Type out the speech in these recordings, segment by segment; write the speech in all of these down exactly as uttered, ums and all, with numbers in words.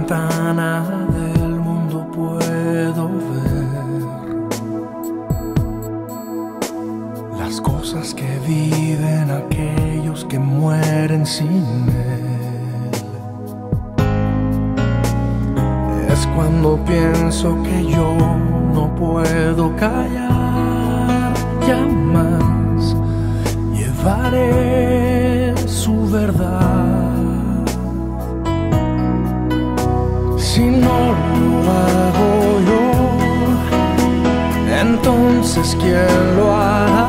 ventana del mundo puedo ver las cosas que viven aquellos que mueren sin él. Es cuando pienso que yo no puedo callar, ya más llevaré su verdad. Si no lo hago yo, entonces ¿quién lo hará?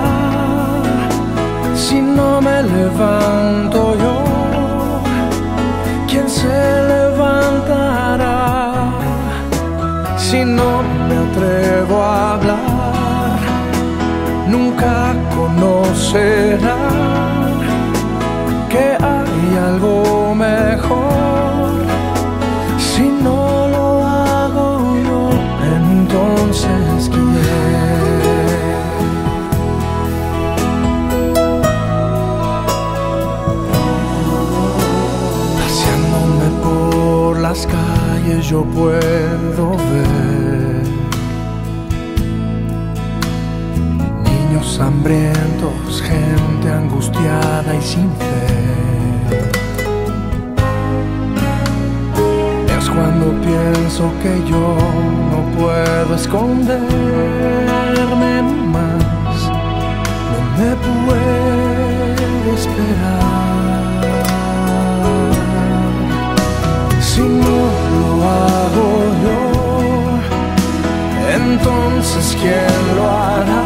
Si no me levanto yo, ¿quién se levantará? Si no me atrevo a hablar, nunca conocerán que hay algo mejor. Si no lo hago yo, entonces ¿quién? Paseándome por las calles yo puedo ver niños hambrientos, gente angustiada y sin fe. Cuando pienso que yo no puedo esconderme más, no me puedo esperar. Si no lo hago yo, entonces ¿quién lo hará?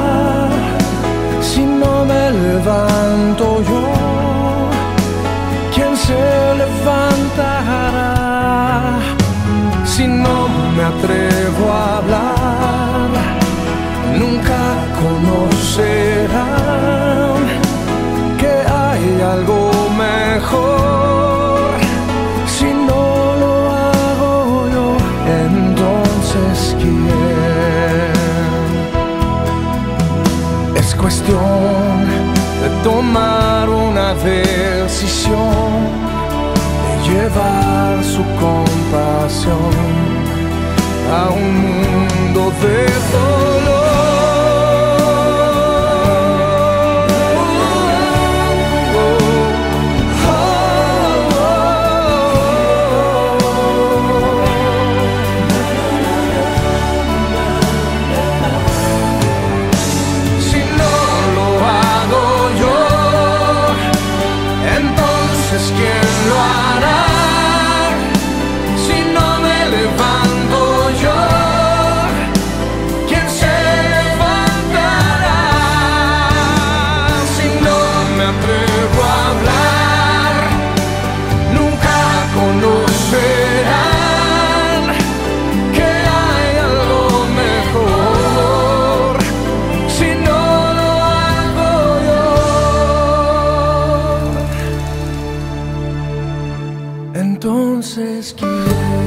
Si no me levanto yo, ¿quién se levantará? Si no me atrevo a hablar, nunca conocerán que hay algo mejor. Si no lo hago yo, entonces ¿quién? Es cuestión de tomar una decisión, llevar su compasión a un mundo de dolor. Si no lo hago yo, entonces ¿quién lo hará? Entonces ¿quién?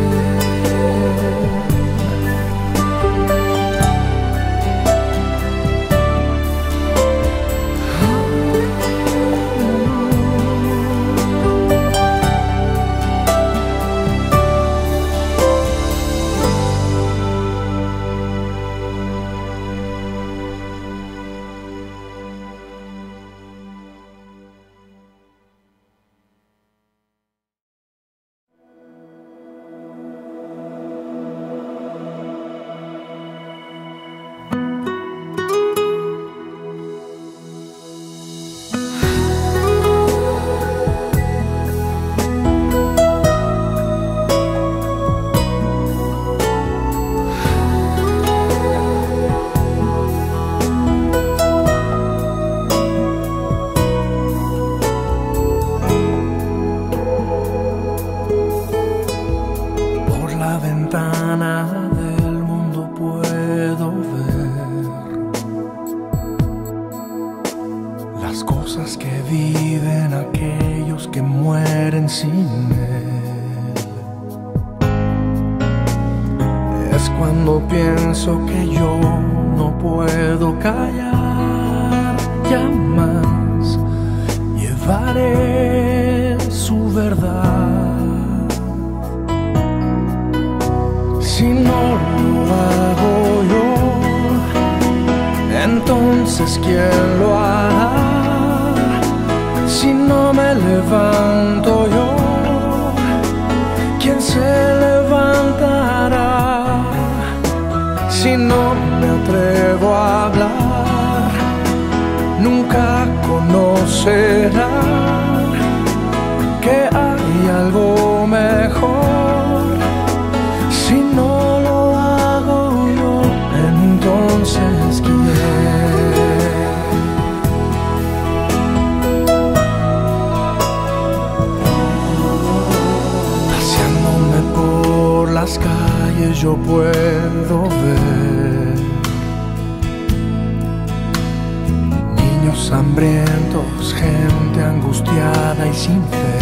Del mundo puedo ver las cosas que viven aquellos que mueren sin él. Es cuando pienso que yo no puedo callar, ya más llevaré su verdad. ¿quién lo hará? Si no me levanto yo, ¿quién se levantará? Si no me atrevo a hablar, nunca conocerá que hay algo mejor. Si no lo hago yo, entonces ¿quién? Paseándome por las calles yo puedo ver niños hambrientos, gente angustiada y sin fe.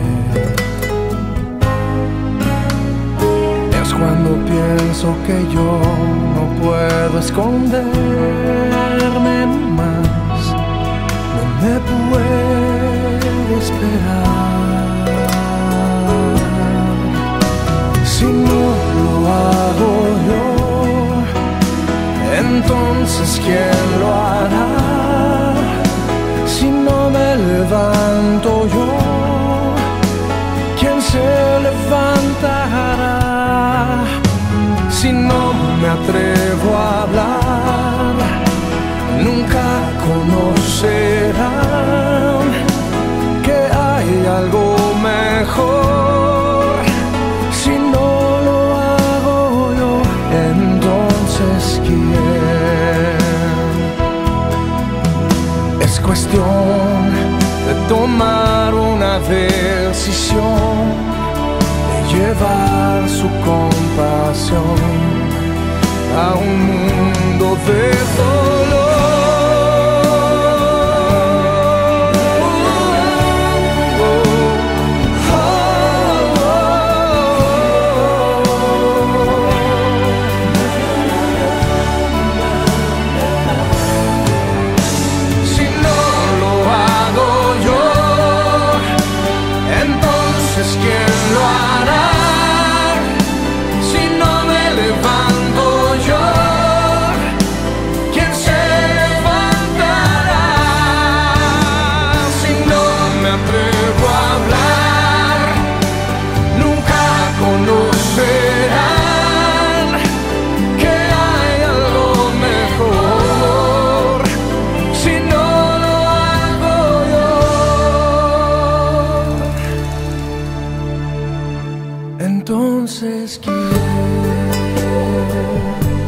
Es cuando pienso que yo no puedo esconderme más, no me puedo esperar. Si no lo hago yo, entonces ¿quién lo hará? Si no me levanto yo, ¿quién se levantará? Si no me atrevo a hablar, nunca conocerán que hay algo mejor. Si no lo hago yo, entonces ¿quién? Es cuestión de tomar una decisión, de llevar su compasión a un mundo de dolor. ¿Quién lo hará? Si no me levanto yo, ¿quién se levantará? Si no me atrevo a hablar, nunca conocerán que hay algo mejor. Si no lo hago yo, entonces ¿quién?